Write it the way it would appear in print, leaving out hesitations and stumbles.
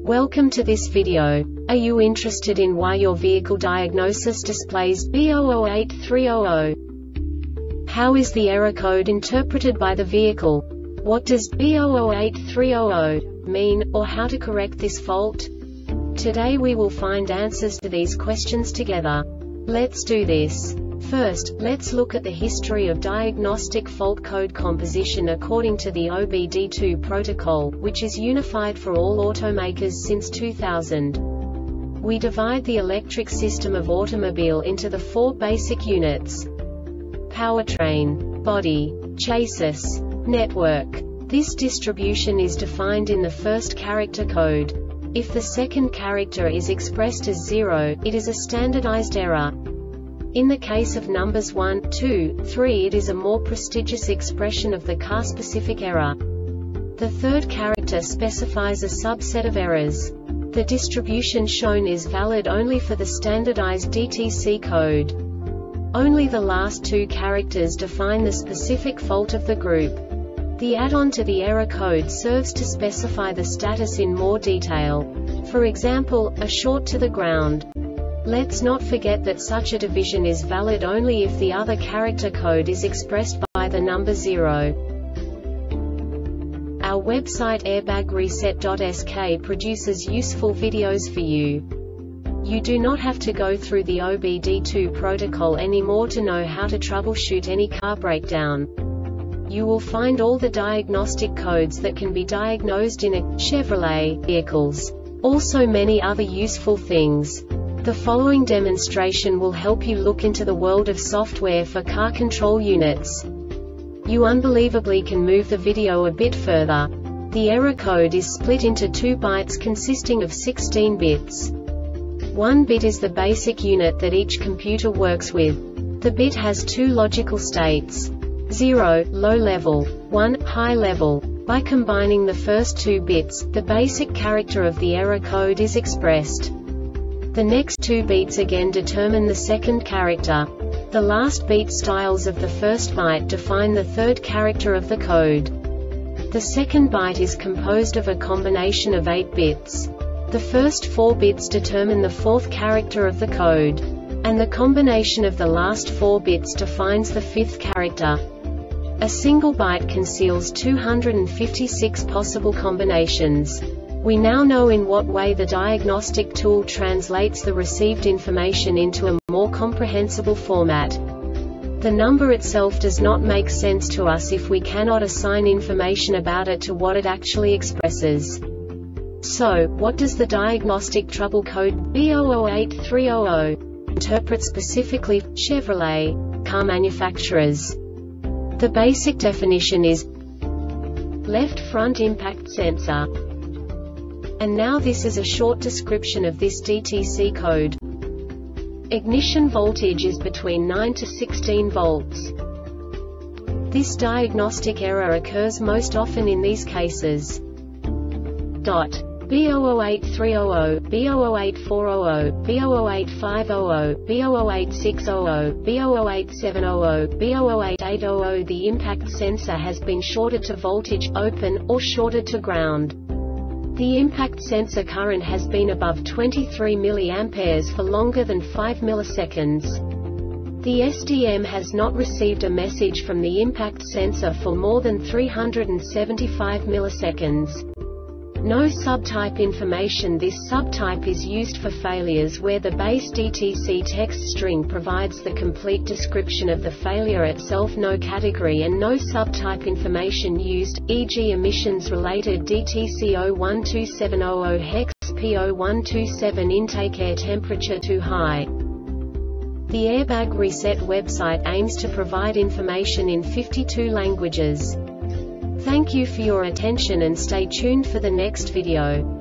Welcome to this video. Are you interested in why your vehicle diagnosis displays B008300? How is the error code interpreted by the vehicle? What does B008300 mean, or how to correct this fault? Today we will find answers to these questions together. Let's do this. First, let's look at the history of diagnostic fault code composition according to the OBD2 protocol, which is unified for all automakers since 2000. We divide the electric system of automobile into the four basic units: powertrain, body, chassis, network. This distribution is defined in the first character code. If the second character is expressed as 0, it is a standardized error. In the case of numbers 1, 2, 3, it is a more prestigious expression of the car-specific error. The third character specifies a subset of errors. The distribution shown is valid only for the standardized DTC code. Only the last two characters define the specific fault of the group. The add-on to the error code serves to specify the status in more detail. For example, a short to the ground. Let's not forget that such a division is valid only if the other character code is expressed by the number 0. Our website airbagreset.sk produces useful videos for you. You do not have to go through the OBD2 protocol anymore to know how to troubleshoot any car breakdown. You will find all the diagnostic codes that can be diagnosed in a Chevrolet vehicles. Also many other useful things. The following demonstration will help you look into the world of software for car control units. You unbelievably can move the video a bit further. The error code is split into 2 bytes consisting of 16 bits. 1 bit is the basic unit that each computer works with. The bit has 2 logical states: 0, low level, 1, high level. By combining the first 2 bits, the basic character of the error code is expressed. The next 2 beats again determine the second character. The last beat styles of the first byte define the third character of the code. The second byte is composed of a combination of 8 bits. The first 4 bits determine the fourth character of the code. And the combination of the last 4 bits defines the fifth character. A single byte conceals 256 possible combinations. We now know in what way the diagnostic tool translates the received information into a more comprehensible format. The number itself does not make sense to us if we cannot assign information about it to what it actually expresses. So, what does the diagnostic trouble code B008300 interpret specifically for Chevrolet car manufacturers? The basic definition is left front impact sensor. And now this is a short description of this DTC code. Ignition voltage is between 9 to 16 volts. This diagnostic error occurs most often in these cases. B008300, B008400, B008500, B008600, B008700, B008800. The impact sensor has been shorted to voltage, open, or shorted to ground. The impact sensor current has been above 23 mA for longer than 5 milliseconds. The SDM has not received a message from the impact sensor for more than 375 milliseconds. No subtype information. This subtype is used for failures where the base DTC text string provides the complete description of the failure itself. No category and no subtype information used, e.g. emissions-related DTC 012700 hex P0127 intake air temperature too high. The Airbag Reset website aims to provide information in 52 languages. Thank you for your attention and stay tuned for the next video.